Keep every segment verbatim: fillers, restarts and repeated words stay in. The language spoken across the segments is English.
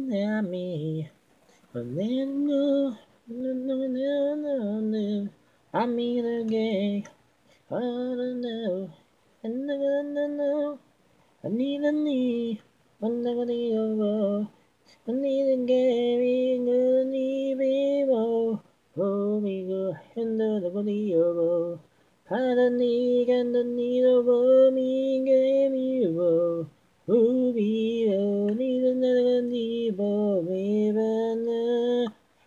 me. And then no, no, no, no, no, no. I mean again. I don't know. And no, no, no, no. I need a knee. I'm not gonna go. I need a game. I need a go. Oh, me go. And no, no, gonna go. I don't need and the need of me game you. Oh, me go. Need another need for me.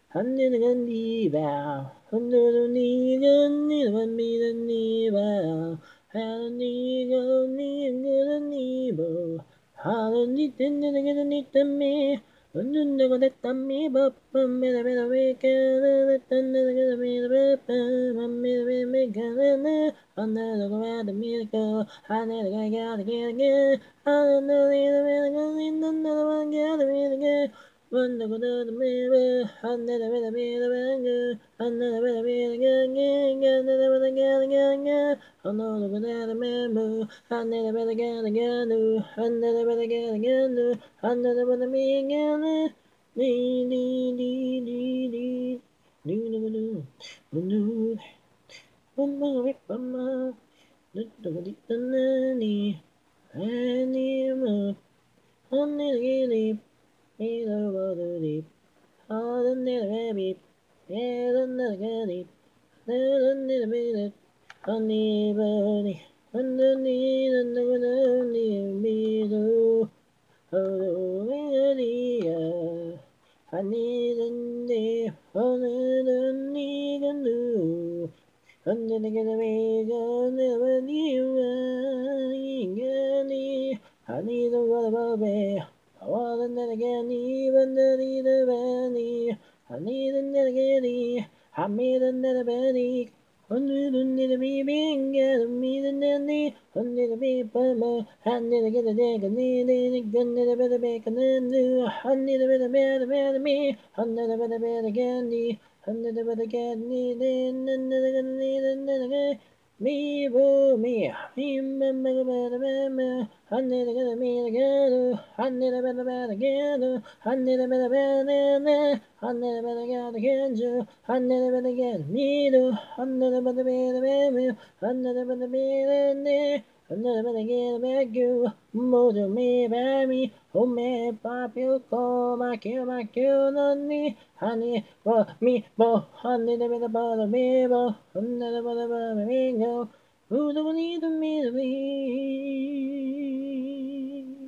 한니는니바 흔들니는 니는 미는 니바 하니가 니는 니보 하는 니는 니때미 흔든다고 됐다미 바쁜 메다메다 왜까는 했던 내가 메다 바쁜 메다 메가는 안나다고 메다 미고 하늘가 가다 가게 하는 너희는 메다가 있는 나만 가다 미게 Wonder what the mirror, another with a bit of anger, another with a bit of gang, another with a gang, gang, another with a member, another with a gang, again, another with a gang, again, another with a me again. Dee dee dee dee dee. Do do do do do. One more rip, one more. Do do do do do do. Any more? Only the deep, the deep. Haren nere bip, haren nere dip, haren nere bip, honey bunny, underneath and underneath me do, oh dear, I need and deep, underneath and do, under the getaway, never knew I need a rubber bear. I want it again, even the little penny. I need it again, I made another penny. Hundred and little baby, get me the nanny. Hundred people, I need to get a dig, and need it, gun it a better bacon and do. I need a better better better me. Hundred a better better candy. Hundred a better candy, then another need another. Me, boo, me, me, me, me, me, me, me. I need to get a me together. I need a better, better together. I need a better, better, I need a better get together. I need a better get me to. I need a better, better, better. I need a better, better, I need a better get back you. More to me, baby. Oh, me, pop, you call my kill, my kill on me. Honey, for me, bo, honey, the better, bother me, bo, honey, the better, bother me, go. Who do we need to me to be?